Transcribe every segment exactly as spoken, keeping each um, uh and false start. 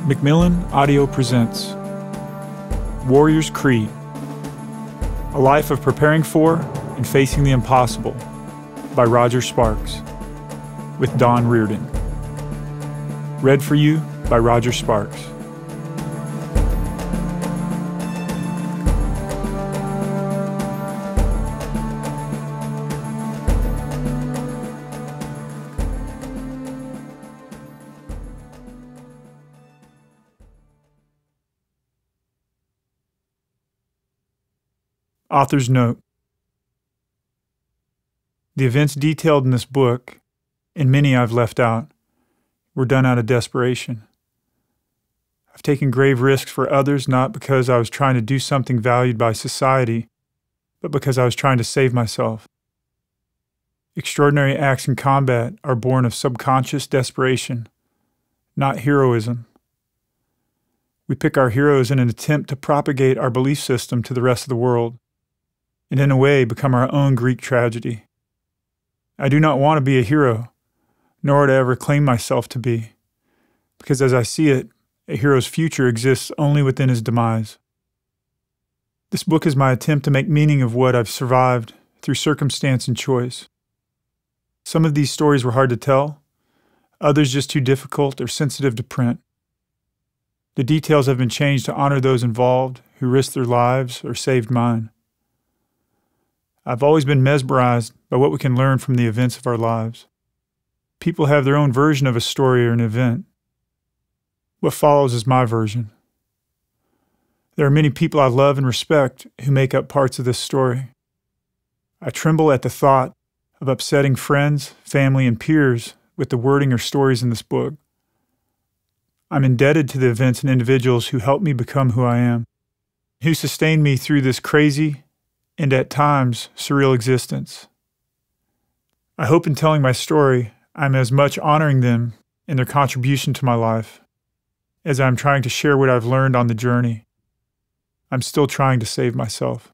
Macmillan Audio presents Warrior's Creed, a life of preparing for and facing the impossible by Roger Sparks, with Don Rearden. Read for you by Roger Sparks. Author's note. The events detailed in this book, and many I've left out, were done out of desperation. I've taken grave risks for others not because I was trying to do something valued by society, but because I was trying to save myself. Extraordinary acts in combat are born of subconscious desperation, not heroism. We pick our heroes in an attempt to propagate our belief system to the rest of the world, and in a way become our own Greek tragedy. I do not want to be a hero, nor to ever claim myself to be, because as I see it, a hero's future exists only within his demise. This book is my attempt to make meaning of what I've survived through circumstance and choice. Some of these stories were hard to tell, others just too difficult or sensitive to print. The details have been changed to honor those involved who risked their lives or saved mine. I've always been mesmerized by what we can learn from the events of our lives. People have their own version of a story or an event. What follows is my version. There are many people I love and respect who make up parts of this story. I tremble at the thought of upsetting friends, family, and peers with the wording or stories in this book. I'm indebted to the events and individuals who helped me become who I am, who sustained me through this crazy and at times surreal existence. I hope in telling my story, I'm as much honoring them and their contribution to my life as I'm trying to share what I've learned on the journey. I'm still trying to save myself.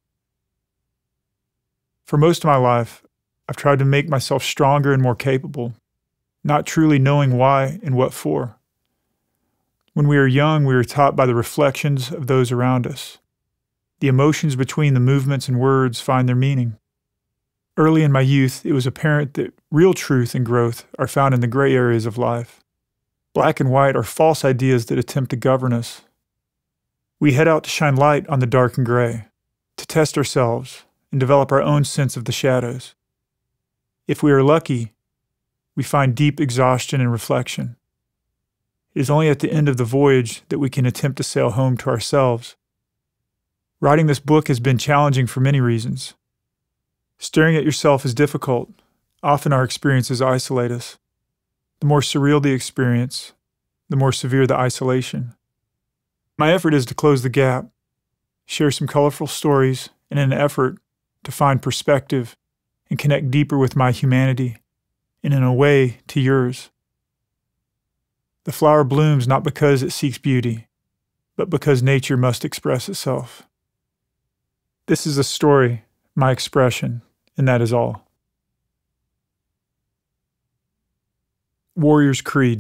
For most of my life, I've tried to make myself stronger and more capable, not truly knowing why and what for. When we are young, we are taught by the reflections of those around us. The emotions between the movements and words find their meaning. Early in my youth, it was apparent that real truth and growth are found in the gray areas of life. Black and white are false ideas that attempt to govern us. We head out to shine light on the dark and gray, to test ourselves and develop our own sense of the shadows. If we are lucky, we find deep exhaustion and reflection. It is only at the end of the voyage that we can attempt to sail home to ourselves. Writing this book has been challenging for many reasons. Staring at yourself is difficult. Often our experiences isolate us. The more surreal the experience, the more severe the isolation. My effort is to close the gap, share some colorful stories in an effort to find perspective and connect deeper with my humanity and in a way to yours. The flower blooms not because it seeks beauty, but because nature must express itself. This is a story, my expression, and that is all. Warrior's Creed.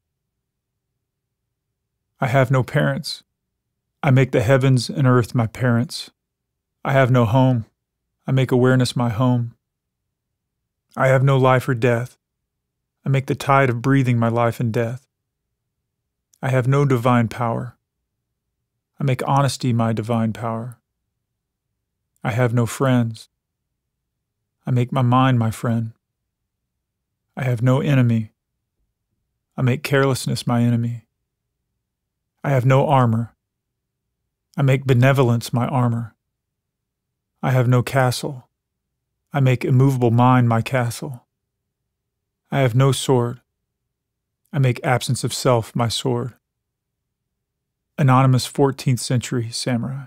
I have no parents. I make the heavens and earth my parents. I have no home. I make awareness my home. I have no life or death. I make the tide of breathing my life and death. I have no divine power. I make honesty my divine power. I have no friends. I make my mind my friend. I have no enemy. I make carelessness my enemy. I have no armor. I make benevolence my armor. I have no castle. I make immovable mind my castle. I have no sword. I make absence of self my sword. Anonymous fourteenth century samurai.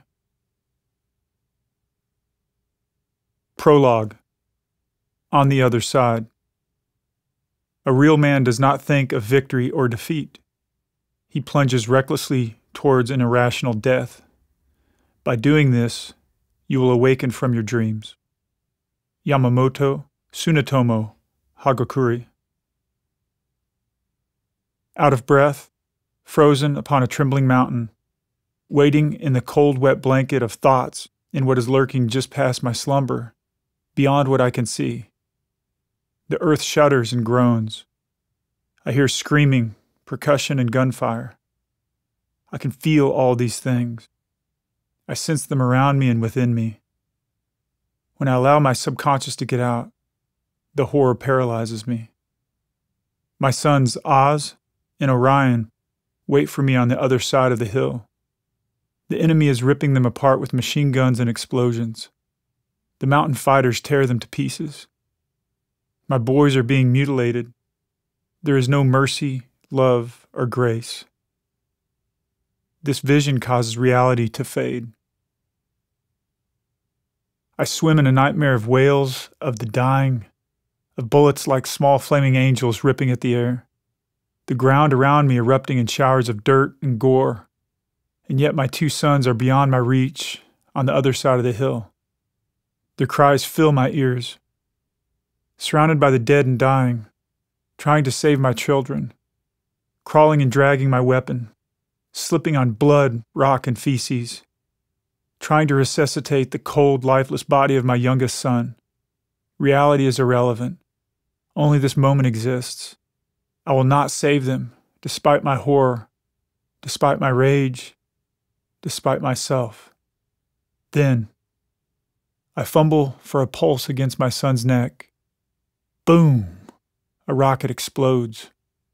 Prologue. On the other side. A real man does not think of victory or defeat. He plunges recklessly towards an irrational death. By doing this, you will awaken from your dreams. Yamamoto Tsunetomo Hagakure. Out of breath, frozen upon a trembling mountain, waiting in the cold, wet blanket of thoughts in what is lurking just past my slumber, beyond what I can see. The earth shudders and groans. I hear screaming, percussion, and gunfire. I can feel all these things. I sense them around me and within me. When I allow my subconscious to get out, the horror paralyzes me. My sons, Oz and Orion, wait for me on the other side of the hill. The enemy is ripping them apart with machine guns and explosions. The mountain fighters tear them to pieces. My boys are being mutilated. There is no mercy, love, or grace. This vision causes reality to fade. I swim in a nightmare of wails, of the dying, of bullets like small flaming angels ripping at the air, the ground around me erupting in showers of dirt and gore, and yet my two sons are beyond my reach on the other side of the hill. Their cries fill my ears. Surrounded by the dead and dying, trying to save my children, crawling and dragging my weapon, slipping on blood, rock, and feces, trying to resuscitate the cold, lifeless body of my youngest son. Reality is irrelevant. Only this moment exists. I will not save them, despite my horror, despite my rage, despite myself. Then, I fumble for a pulse against my son's neck. Boom! A rocket explodes.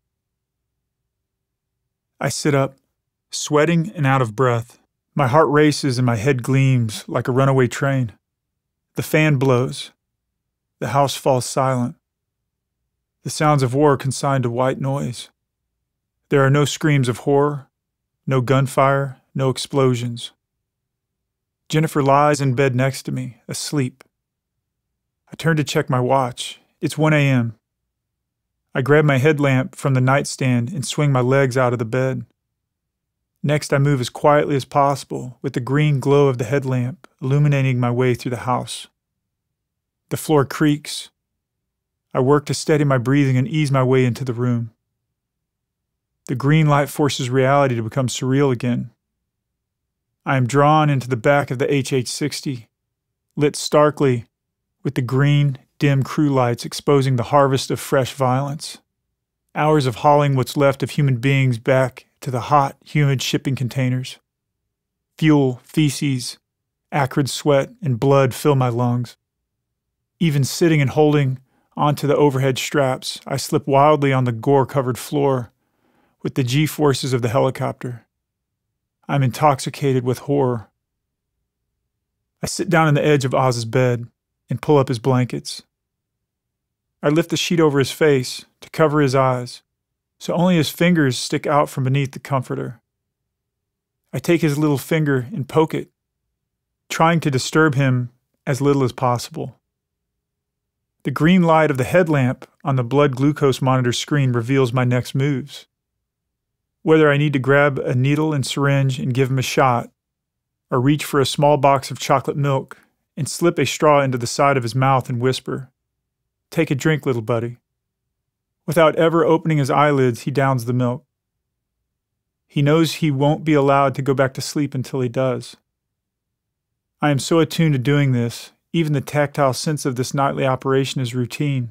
I sit up, sweating and out of breath. My heart races and my head gleams like a runaway train. The fan blows. The house falls silent. The sounds of war are consigned to white noise. There are no screams of horror, no gunfire, no explosions. Jennifer lies in bed next to me, asleep. I turn to check my watch. It's one a m I grab my headlamp from the nightstand and swing my legs out of the bed. Next, I move as quietly as possible, with the green glow of the headlamp illuminating my way through the house. The floor creaks. I work to steady my breathing and ease my way into the room. The green light forces reality to become surreal again. I am drawn into the back of the H H sixty, lit starkly with the green, dim crew lights exposing the harvest of fresh violence. Hours of hauling what's left of human beings back to the hot, humid shipping containers. Fuel, feces, acrid sweat, and blood fill my lungs. Even sitting and holding onto the overhead straps, I slip wildly on the gore-covered floor with the G-forces of the helicopter. I'm intoxicated with horror. I sit down on the edge of Oz's bed and pull up his blankets. I lift the sheet over his face to cover his eyes, so only his fingers stick out from beneath the comforter. I take his little finger and poke it, trying to disturb him as little as possible. The green light of the headlamp on the blood glucose monitor screen reveals my next moves. Whether I need to grab a needle and syringe and give him a shot, or reach for a small box of chocolate milk and slip a straw into the side of his mouth and whisper, "Take a drink, little buddy." Without ever opening his eyelids, he downs the milk. He knows he won't be allowed to go back to sleep until he does. I am so attuned to doing this, even the tactile sense of this nightly operation is routine.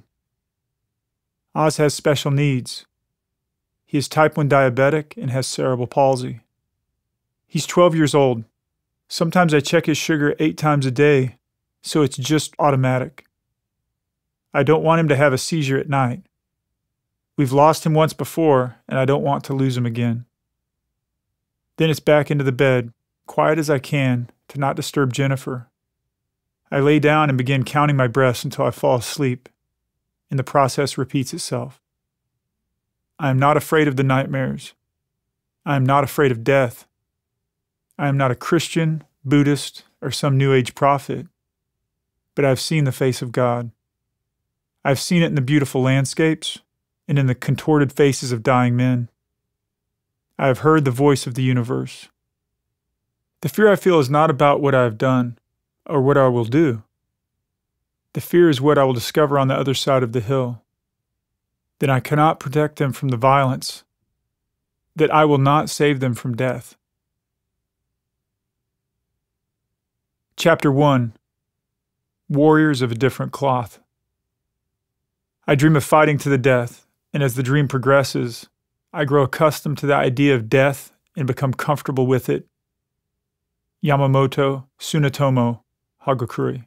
Oz has special needs. He is type one diabetic and has cerebral palsy. He's twelve years old. Sometimes I check his sugar eight times a day, so it's just automatic. I don't want him to have a seizure at night. We've lost him once before, and I don't want to lose him again. Then it's back into the bed, quiet as I can, to not disturb Jennifer. I lay down and begin counting my breaths until I fall asleep, and the process repeats itself. I am not afraid of the nightmares. I am not afraid of death. I am not a Christian, Buddhist, or some New Age prophet, but I have seen the face of God. I have seen it in the beautiful landscapes and in the contorted faces of dying men. I have heard the voice of the universe. The fear I feel is not about what I have done or what I will do. The fear is what I will discover on the other side of the hill. Then I cannot protect them from the violence. that I will not save them from death. Chapter one. Warriors of a Different Cloth. I dream of fighting to the death, and as the dream progresses, I grow accustomed to the idea of death and become comfortable with it. Yamamoto Tsunetomo Hagakure.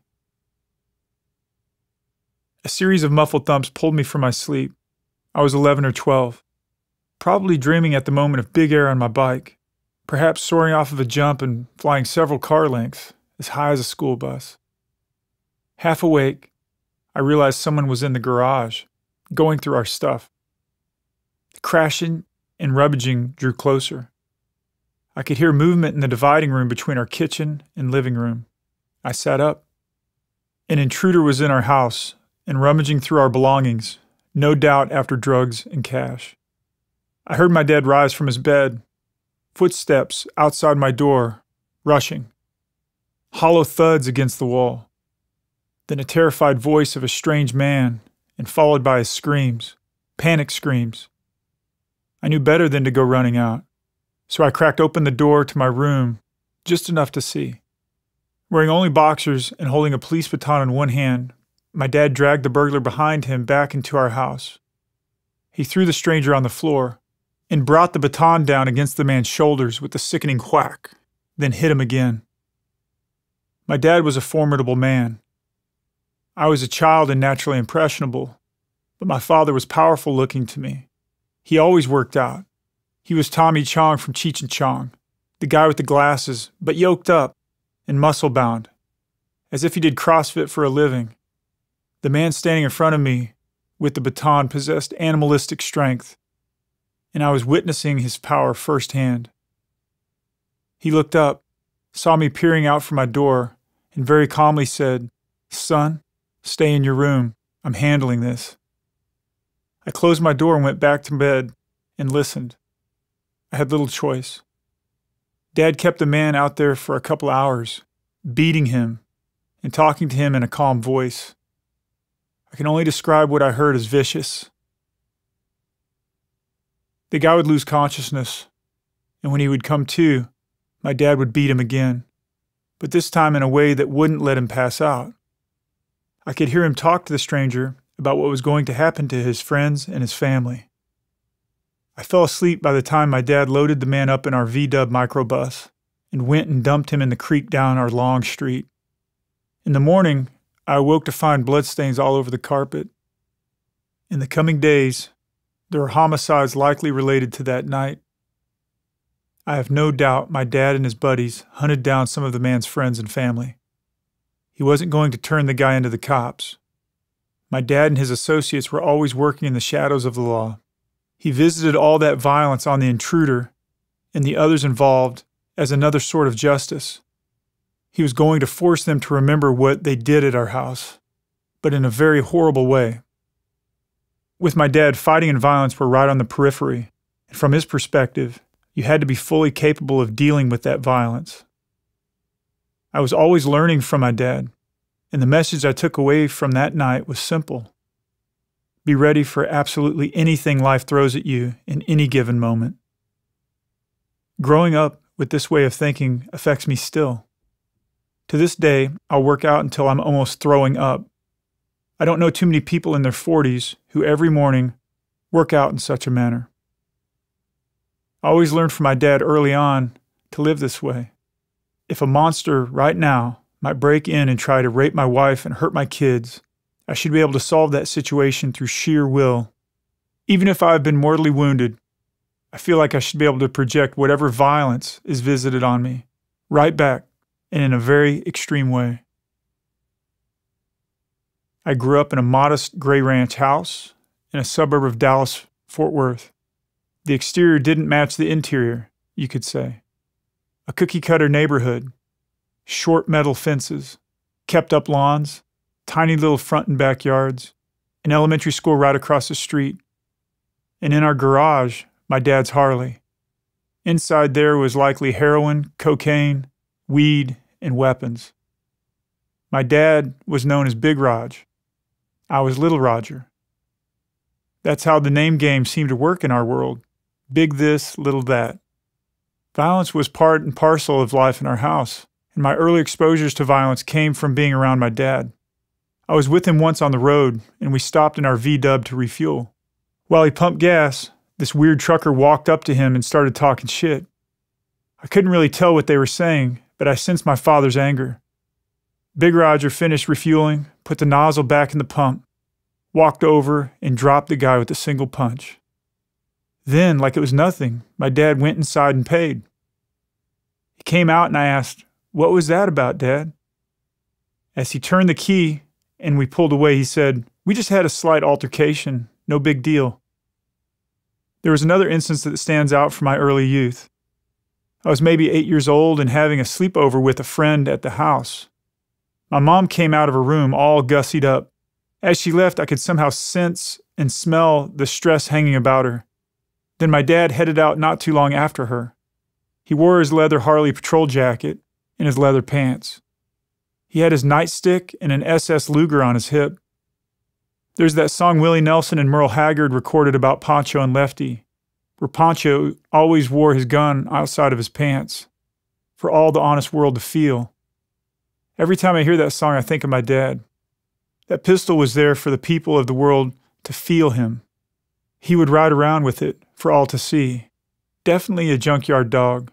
A series of muffled thumps pulled me from my sleep. I was eleven or twelve, probably dreaming at the moment of big air on my bike, perhaps soaring off of a jump and flying several car lengths, as high as a school bus. Half awake, I realized someone was in the garage, going through our stuff. The crashing and rummaging drew closer. I could hear movement in the dividing room between our kitchen and living room. I sat up. An intruder was in our house and rummaging through our belongings, no doubt after drugs and cash. I heard my dad rise from his bed, footsteps outside my door, rushing, hollow thuds against the wall. Then a terrified voice of a strange man, and followed by his screams, panic screams. I knew better than to go running out, so I cracked open the door to my room, just enough to see. Wearing only boxers and holding a police baton in one hand, my dad dragged the burglar behind him back into our house. He threw the stranger on the floor and brought the baton down against the man's shoulders with a sickening whack, then hit him again. My dad was a formidable man. I was a child and naturally impressionable, but my father was powerful looking to me. He always worked out. He was Tommy Chong from Cheech and Chong, the guy with the glasses, but yoked up and muscle-bound, as if he did CrossFit for a living. The man standing in front of me with the baton possessed animalistic strength, and I was witnessing his power firsthand. He looked up, saw me peering out from my door, and very calmly said, "Son, stay in your room. I'm handling this." I closed my door and went back to bed and listened. I had little choice. Dad kept the man out there for a couple hours, beating him and talking to him in a calm voice. I can only describe what I heard as vicious. The guy would lose consciousness, and when he would come to, my dad would beat him again, but this time in a way that wouldn't let him pass out. I could hear him talk to the stranger about what was going to happen to his friends and his family. I fell asleep by the time my dad loaded the man up in our V-dub microbus and went and dumped him in the creek down our long street. In the morning, I awoke to find bloodstains all over the carpet. In the coming days, there are homicides likely related to that night. I have no doubt my dad and his buddies hunted down some of the man's friends and family. He wasn't going to turn the guy into the cops. My dad and his associates were always working in the shadows of the law. He visited all that violence on the intruder and the others involved as another sort of justice. He was going to force them to remember what they did at our house, but in a very horrible way. With my dad, fighting and violence were right on the periphery, and from his perspective, you had to be fully capable of dealing with that violence. I was always learning from my dad, and the message I took away from that night was simple. Be ready for absolutely anything life throws at you in any given moment. Growing up with this way of thinking affects me still. To this day, I'll work out until I'm almost throwing up. I don't know too many people in their forties who every morning work out in such a manner. I always learned from my dad early on to live this way. If a monster right now might break in and try to rape my wife and hurt my kids, I should be able to solve that situation through sheer will. Even if I have been mortally wounded, I feel like I should be able to project whatever violence is visited on me, right back, and in a very extreme way. I grew up in a modest gray ranch house in a suburb of Dallas, Fort Worth. The exterior didn't match the interior, you could say. A cookie-cutter neighborhood, short metal fences, kept-up lawns, tiny little front and backyards, an elementary school right across the street, and in our garage, my dad's Harley. Inside there was likely heroin, cocaine, weed, and weapons. My dad was known as Big Raj. I was Little Roger. That's how the name game seemed to work in our world. Big this, little that. Violence was part and parcel of life in our house, and my early exposures to violence came from being around my dad. I was with him once on the road, and we stopped in our V-dub to refuel. While he pumped gas, this weird trucker walked up to him and started talking shit. I couldn't really tell what they were saying, but I sensed my father's anger. Big Roger finished refueling, put the nozzle back in the pump, walked over, and dropped the guy with a single punch. Then, like it was nothing, my dad went inside and paid. He came out and I asked, "What was that about, Dad?" As he turned the key and we pulled away, he said, "We just had a slight altercation, no big deal." There was another instance that stands out from my early youth. I was maybe eight years old and having a sleepover with a friend at the house. My mom came out of her room all gussied up. As she left, I could somehow sense and smell the stress hanging about her. Then my dad headed out not too long after her. He wore his leather Harley patrol jacket and his leather pants. He had his nightstick and an S S Luger on his hip. There's that song Willie Nelson and Merle Haggard recorded about Pancho and Lefty, where Pancho always wore his gun outside of his pants, for all the honest world to feel. Every time I hear that song, I think of my dad. That pistol was there for the people of the world to feel him. He would ride around with it for all to see. Definitely a junkyard dog.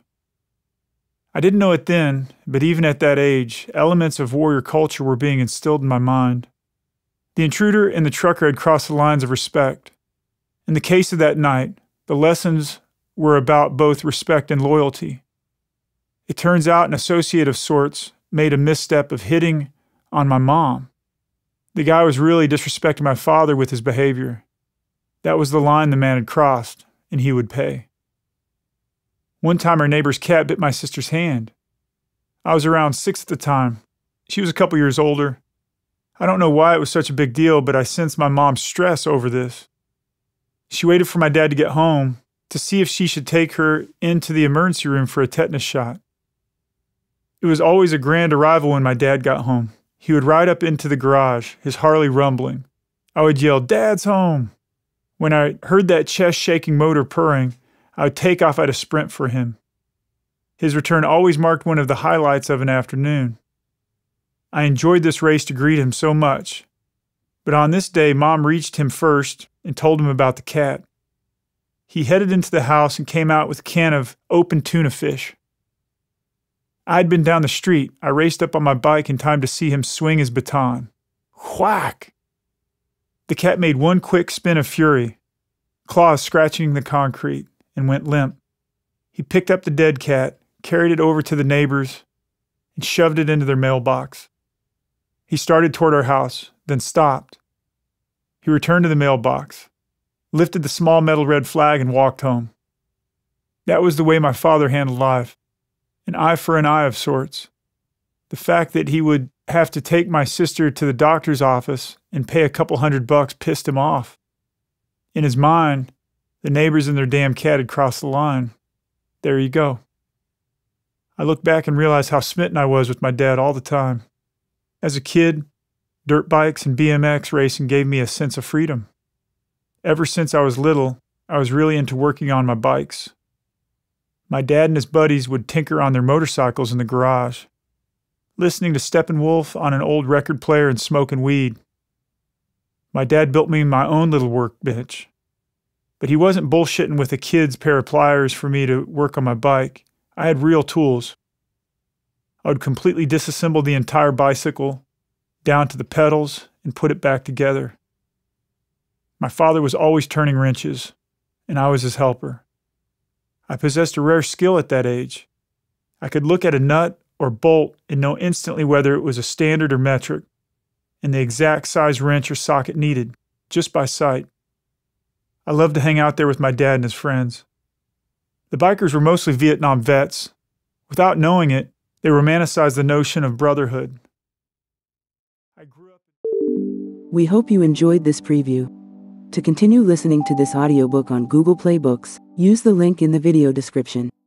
I didn't know it then, but even at that age, elements of warrior culture were being instilled in my mind. The intruder and the trucker had crossed the lines of respect. In the case of that night, the lessons were about both respect and loyalty. It turns out an associate of sorts made a misstep of hitting on my mom. The guy was really disrespecting my father with his behavior. That was the line the man had crossed, and he would pay. One time our neighbor's cat bit my sister's hand. I was around six at the time. She was a couple years older. I don't know why it was such a big deal, but I sensed my mom's stress over this. She waited for my dad to get home to see if she should take her into the emergency room for a tetanus shot. It was always a grand arrival when my dad got home. He would ride up into the garage, his Harley rumbling. I would yell, "Dad's home!" When I heard that chest-shaking motor purring, I would take off at a sprint for him. His return always marked one of the highlights of an afternoon. I enjoyed this race to greet him so much. But on this day, Mom reached him first and told him about the cat. He headed into the house and came out with a can of open tuna fish. I'd been down the street. I raced up on my bike in time to see him swing his baton. Whack! The cat made one quick spin of fury, claws scratching the concrete, and went limp. He picked up the dead cat, carried it over to the neighbors, and shoved it into their mailbox. He started toward our house, then stopped. He returned to the mailbox, lifted the small metal red flag, and walked home. That was the way my father handled life. An eye for an eye of sorts. The fact that he would have to take my sister to the doctor's office and pay a couple hundred bucks pissed him off. In his mind, the neighbors and their damn cat had crossed the line. There you go. I look back and realize how smitten I was with my dad all the time. As a kid, dirt bikes and B M X racing gave me a sense of freedom. Ever since I was little, I was really into working on my bikes. My dad and his buddies would tinker on their motorcycles in the garage, listening to Steppenwolf on an old record player and smoking weed. My dad built me my own little workbench, but he wasn't bullshitting with a kid's pair of pliers for me to work on my bike. I had real tools. I would completely disassemble the entire bicycle, down to the pedals, and put it back together. My father was always turning wrenches, and I was his helper. I possessed a rare skill at that age. I could look at a nut or bolt and know instantly whether it was a standard or metric, and the exact size wrench or socket needed, just by sight. I loved to hang out there with my dad and his friends. The bikers were mostly Vietnam vets. Without knowing it, they romanticized the notion of brotherhood. I grew up. We hope you enjoyed this preview. To continue listening to this audiobook on Google Play Books, use the link in the video description.